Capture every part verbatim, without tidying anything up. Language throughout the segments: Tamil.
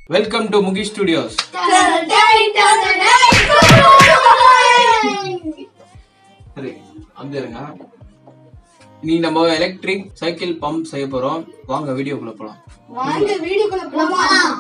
Welcome to Mugi Studios. சரி, அந்தருங்க. நீ நம்ம எலக்ட்ரிக் சைக்கிள் பம்ப் செய்ய போறோம். வாங்க வீடியோக்குள்ள போலாம். வாங்க வீடியோக்குள்ள போலாம்.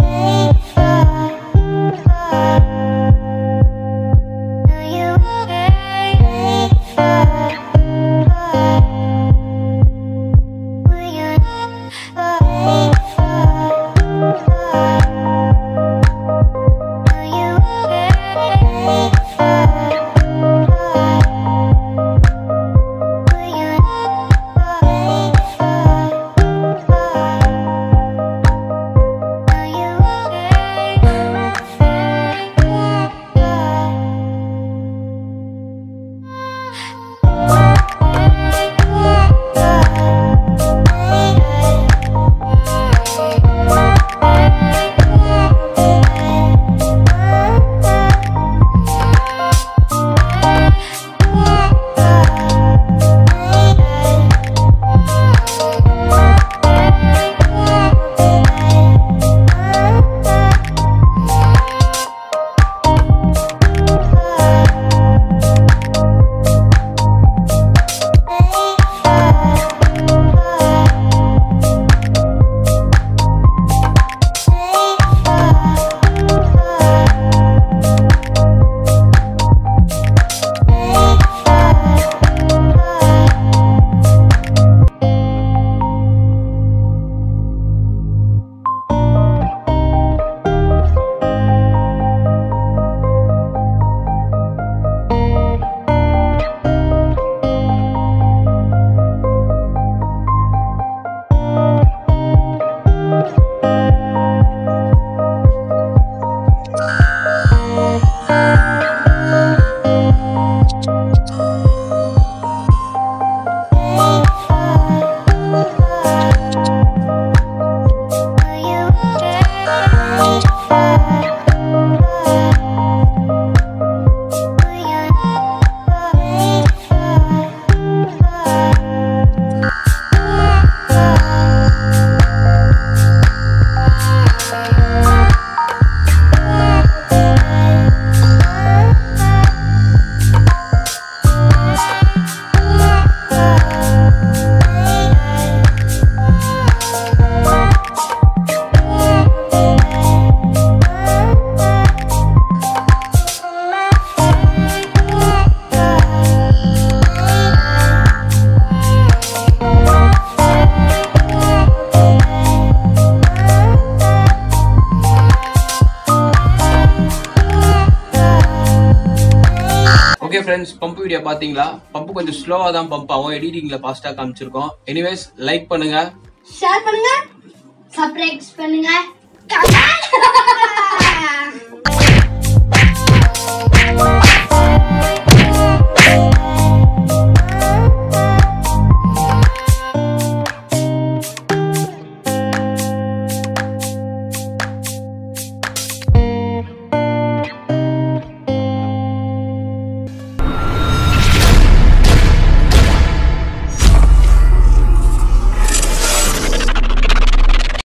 Okay friends, pump video பாத்தீங்களா? பம்ப் கொஞ்சம் ஸ்லோவா தான் பம்ப் ஆகும். எடிட்டிங்ல ஃபாஸ்டா காமிச்சிருக்கோம். எனிவேஸ் லைக் பண்ணுங்க, ஷேர் பண்ணுங்க, சப்ஸ்கிரைப் பண்ணுங்க.